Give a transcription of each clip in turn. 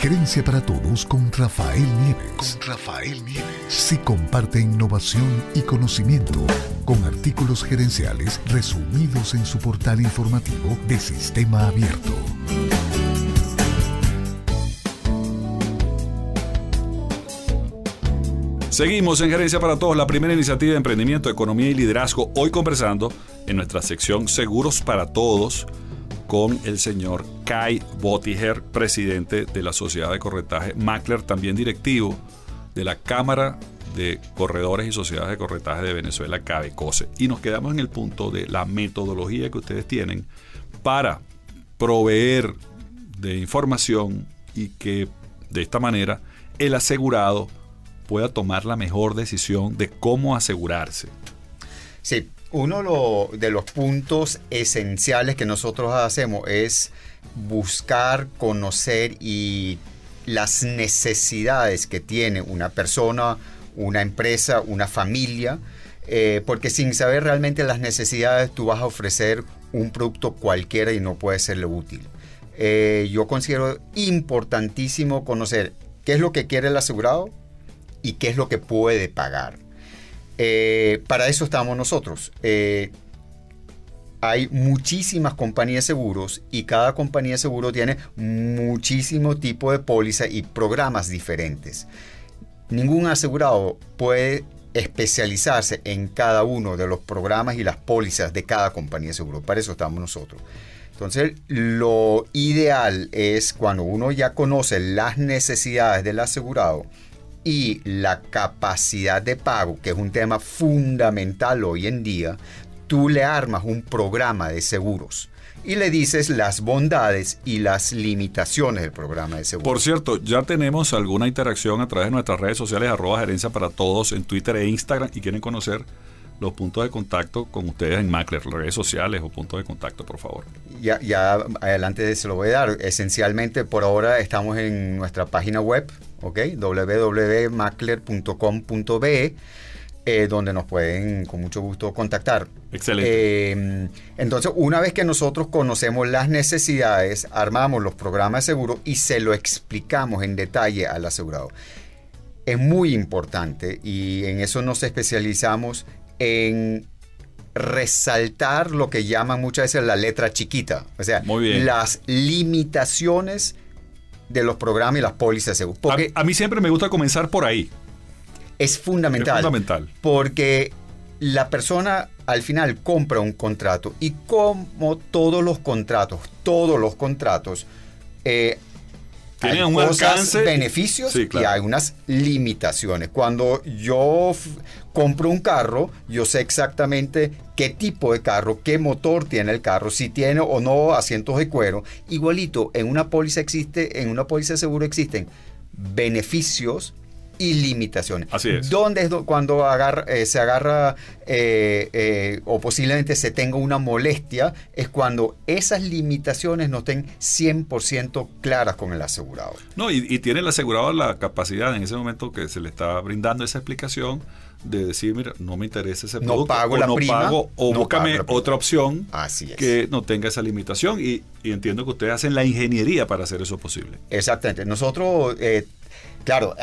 Gerencia para Todos con Rafael Nieves. Se comparte innovación y conocimiento con artículos gerenciales resumidos en su portal informativo de Sistema Abierto. Seguimos en Gerencia para Todos, la primera iniciativa de emprendimiento, economía y liderazgo. Hoy conversando en nuestra sección Seguros para Todos con el señor Kai Botiger, presidente de la Sociedad de Corretaje Macler, también directivo de la Cámara de Corredores y Sociedades de Corretaje de Venezuela, CABECOSE. Y nos quedamos en el punto de la metodología que ustedes tienen para proveer de información y que de esta manera el asegurado pueda tomar la mejor decisión de cómo asegurarse. Sí, uno de los puntos esenciales que nosotros hacemos es buscar, conocer y las necesidades que tiene una persona, una empresa, una familia, porque sin saber realmente las necesidades tú vas a ofrecer un producto cualquiera y no puede serle útil. Yo considero importantísimo conocer qué es lo que quiere el asegurado y qué es lo que puede pagar. Para eso estamos nosotros. Hay muchísimas compañías de seguros y cada compañía de seguro tiene muchísimo tipo de póliza y programas diferentes. Ningún asegurado puede especializarse en cada uno de los programas y las pólizas de cada compañía de seguro. Para eso estamos nosotros. Entonces, lo ideal es cuando uno ya conoce las necesidades del asegurado y la capacidad de pago, que es un tema fundamental hoy en día, tú le armas un programa de seguros y le dices las bondades y las limitaciones del programa de seguros. Por cierto, ya tenemos alguna interacción a través de nuestras redes sociales, @gerencia para todos en Twitter e Instagram, y quieren conocer los puntos de contacto con ustedes en Macler, redes sociales o puntos de contacto, por favor. Ya adelante se lo voy a dar. Esencialmente, por ahora estamos en nuestra página web, ¿okay? www.macler.com.be, donde nos pueden con mucho gusto contactar. Excelente. Entonces, una vez que nosotros conocemos las necesidades, armamos los programas de seguro y se lo explicamos en detalle al asegurado. Es muy importante, y en eso nos especializamos, en resaltar lo que llaman muchas veces la letra chiquita. O sea, las limitaciones de los programas y las pólizas de seguro. Porque a mí siempre me gusta comenzar por ahí. Es fundamental. Porque la persona al final compra un contrato, y como todos los contratos tienen hay un alcance, beneficios, sí, claro, y hay unas limitaciones. Cuando yo compro un carro, yo sé exactamente qué tipo de carro, qué motor tiene el carro, si tiene o no asientos de cuero. Igualito, en una póliza de seguro existen beneficios y limitaciones. Así es. ¿Dónde es cuando se agarra o posiblemente se tenga una molestia? Es cuando esas limitaciones no estén 100% claras con el asegurado. No, y tiene el asegurado la capacidad en ese momento que se le está brindando esa explicación de decir, mira, no me interesa ese producto, pago la prima, o búscame otra opción que no tenga esa limitación, y entiendo que ustedes hacen la ingeniería para hacer eso posible. Exactamente. Nosotros... Claro,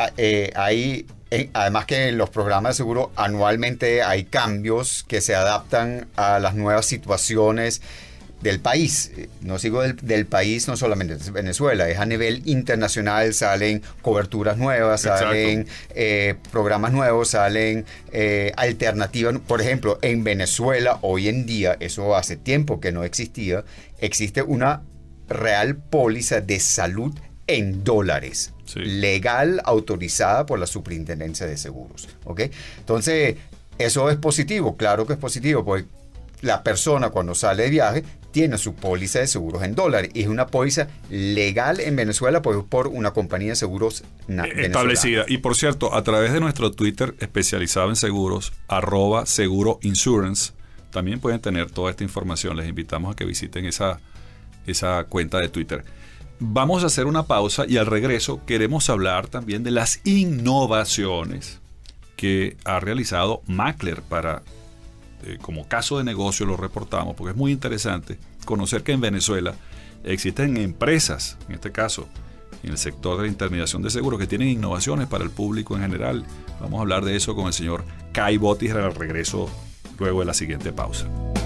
además que en los programas de seguro anualmente hay cambios que se adaptan a las nuevas situaciones del país. No sigo del país, no solamente de Venezuela, es a nivel internacional. Salen coberturas nuevas, salen programas nuevos, salen alternativas. Por ejemplo, en Venezuela hoy en día, eso hace tiempo que no existía, existe una real póliza de salud en dólares, sí, legal, autorizada por la Superintendencia de Seguros. ¿Okay? Entonces, eso es positivo, claro que es positivo, porque la persona cuando sale de viaje tiene su póliza de seguros en dólares, y es una póliza legal en Venezuela por una compañía de seguros establecida. Y por cierto, a través de nuestro Twitter especializado en seguros, @seguroinsurance, también pueden tener toda esta información. Les invitamos a que visiten esa cuenta de Twitter. Vamos a hacer una pausa y al regreso queremos hablar también de las innovaciones que ha realizado Macler para, como caso de negocio lo reportamos, porque es muy interesante conocer que en Venezuela existen empresas, en este caso, en el sector de la intermediación de seguros que tienen innovaciones para el público en general. Vamos a hablar de eso con el señor Kai Botiger al regreso luego de la siguiente pausa.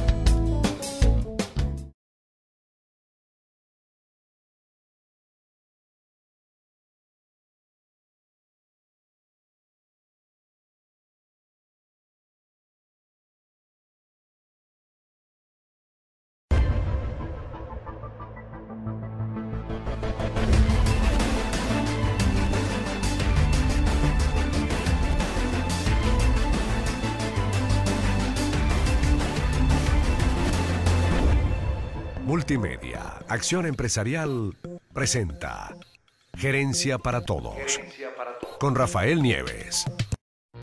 Multimedia, Acción Empresarial, presenta Gerencia para Todos, con Rafael Nieves.